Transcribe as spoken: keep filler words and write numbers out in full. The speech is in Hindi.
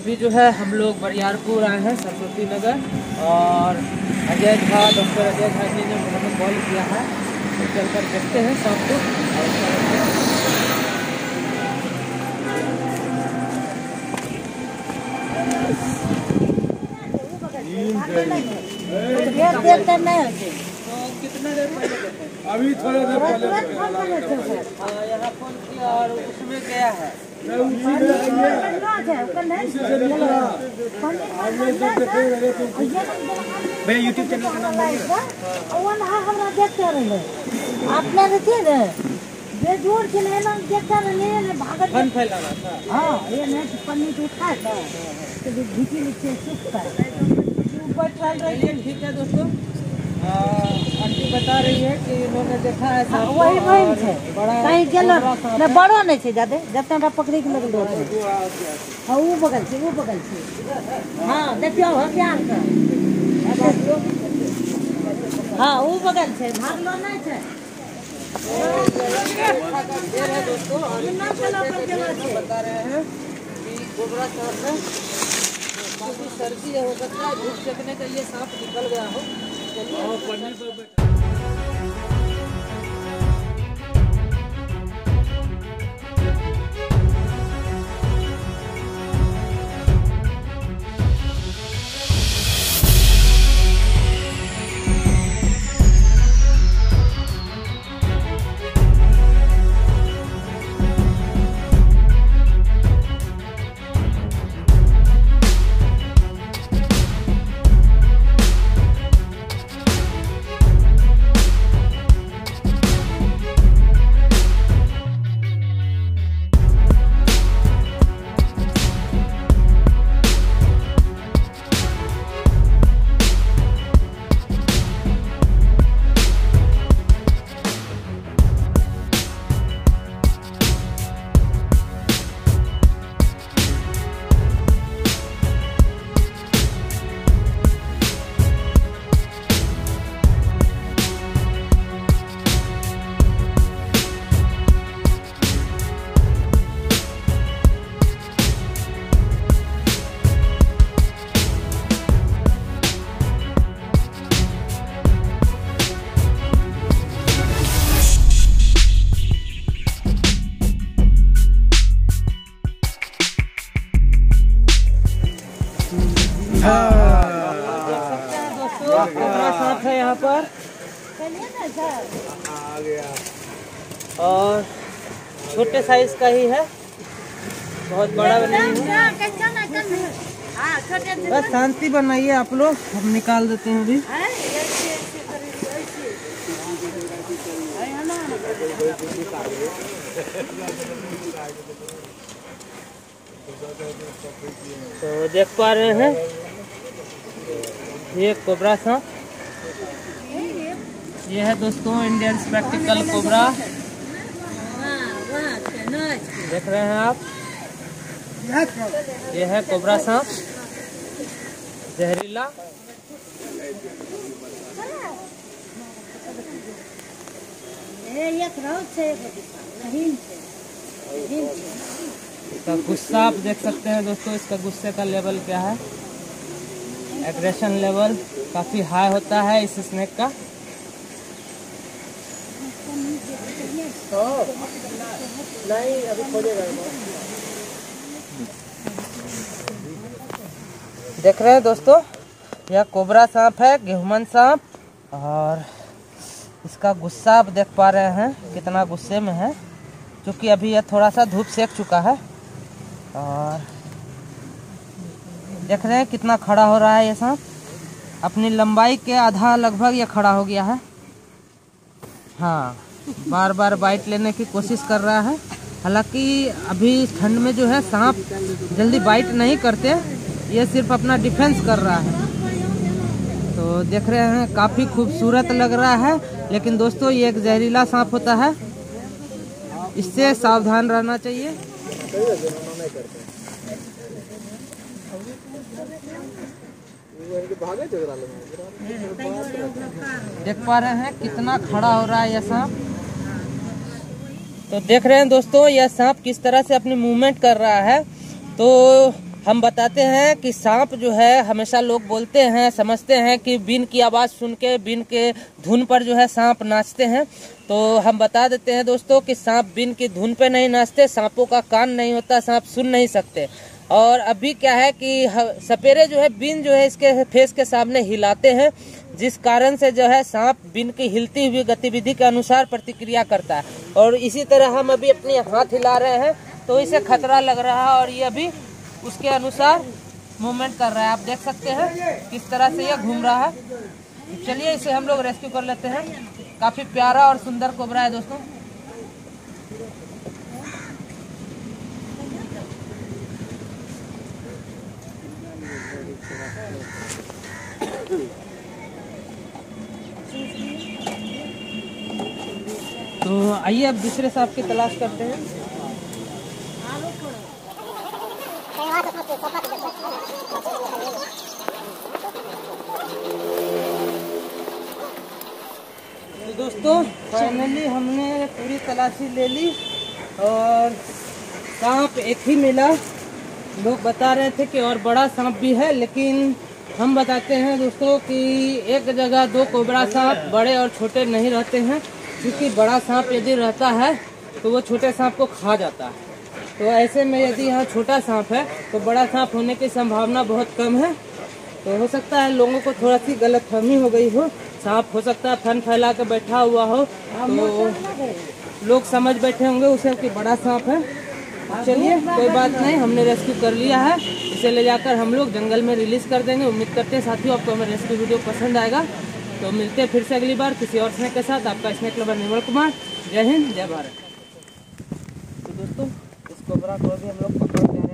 अभी जो है हम लोग बरियारपुर आए हैं, सरस्वती नगर, और अजय झा, डॉक्टर अजय झा जी ने हमें कॉल किया है, तो चलकर देखते हैं सांप को। तो कितना देर पहले देखे? अभी थोड़ा देर पहले यहाँ फोन किया और उसमें गया है। भैया यूट्यूब चैनल का नाम आपने रहते ना ये जोड़ के लेना देखता रहने भागत फन फैलाना था। हाँ ये नहीं पन्नी तो उठा था तो भीती नीचे सुखता ऊपर चल रही है। ठीक है दोस्तों, आंटी बता रही है कि इन्होंने देखा है सांप को, वही वही है बड़ा कहीं गेलो ना बड़ो नहीं छे ज्यादा जतना पकड़ी के लगल दो हां वो बगल से वो बगल से हां देखियो हो क्या का हां वो बगल से भाग लो नहीं छे दोस्तों। बता रहे हैं कि कोबरा सांप है, काफी सर्दी हो सकता है, धूप सेकने का ये सांप निकल गया हो। चलिए कोबरा सांप है यहाँ पर, और छोटे साइज का ही है, बहुत बड़ा नहीं है। बस शांति बनाइए आप लोग, हम निकाल देते हैं अभी। तो देख पा रहे हैं ये कोबरा सांप, ये है दोस्तों इंडियन स्पेक्टिकल कोबरा, देख रहे हैं आप, ये है कोबरा सांप जहरीला। इसका गुस्सा आप देख सकते हैं दोस्तों, इसका गुस्से का लेवल क्या है, एग्रेशन लेवल काफी हाई होता है इस स्नेक का। नहीं अभी खोजेगा। देख रहे हैं दोस्तों, यह कोबरा सांप है, गेहूमन सांप, और इसका गुस्सा आप देख पा रहे हैं कितना गुस्से में है, क्योंकि अभी यह थोड़ा सा धूप सेक चुका है। और देख रहे हैं कितना खड़ा हो रहा है ये सांप, अपनी लंबाई के आधा लगभग ये खड़ा हो गया है। हाँ, बार बार बाइट लेने की कोशिश कर रहा है। हालांकि अभी ठंड में जो है सांप जल्दी बाइट नहीं करते, ये सिर्फ अपना डिफेंस कर रहा है। तो देख रहे हैं काफ़ी खूबसूरत लग रहा है, लेकिन दोस्तों ये एक जहरीला सांप होता है, इससे सावधान रहना चाहिए। देख पा रहे हैं कितना खड़ा हो रहा है यह सांप। तो देख रहे हैं दोस्तों यह सांप किस तरह से अपनी मूवमेंट कर रहा है। तो हम बताते हैं कि सांप जो है, हमेशा लोग बोलते हैं, समझते हैं कि बीन की आवाज़ सुन के, बीन के धुन पर जो है सांप नाचते हैं। तो हम बता देते हैं दोस्तों कि सांप बीन की धुन पे नहीं नाचते, सांपों का कान नहीं होता, सांप सुन नहीं सकते। और अभी क्या है कि सपेरे जो है बीन जो है इसके फेस के सामने हिलाते हैं, जिस कारण से जो है सांप बीन की हिलती हुई गतिविधि के अनुसार प्रतिक्रिया करता है। और इसी तरह हम अभी अपने हाथ हिला रहे हैं तो इसे खतरा लग रहा है और ये अभी उसके अनुसार मूवमेंट कर रहा है। आप देख सकते हैं किस तरह से ये घूम रहा है। चलिए इसे हम लोग रेस्क्यू कर लेते हैं। काफी प्यारा और सुंदर कोबरा है दोस्तों। तो आइए अब दूसरे सांप की तलाश करते हैं। तो दोस्तों फाइनली हमने पूरी तलाशी ले ली और सांप एक ही मिला। लोग बता रहे थे कि और बड़ा सांप भी है, लेकिन हम बताते हैं दोस्तों कि एक जगह दो कोबरा सांप बड़े और छोटे नहीं रहते हैं, क्योंकि बड़ा सांप यदि रहता है तो वो छोटे सांप को खा जाता है। तो ऐसे में यदि यहाँ छोटा सांप है तो बड़ा सांप होने की संभावना बहुत कम है। तो हो सकता है लोगों को थोड़ा सी गलतफहमी हो गई हो, सांप हो सकता है फन फैला के बैठा हुआ हो, तो लोग समझ बैठे होंगे उसे कि बड़ा सांप है। चलिए कोई बात नहीं, हमने रेस्क्यू कर लिया है। इसे ले जाकर हम लोग जंगल में रिलीज कर देंगे। उम्मीद करते हैं साथियों आपको हमारा रेस्क्यू वीडियो पसंद आएगा। तो मिलते हैं फिर से अगली बार किसी और स्नेक के साथ। आपका स्नेक लवर निर्मल कुमार। जय हिंद, जय भारत। तो दोस्तों इस कोबरा को भी हम लोग पकड़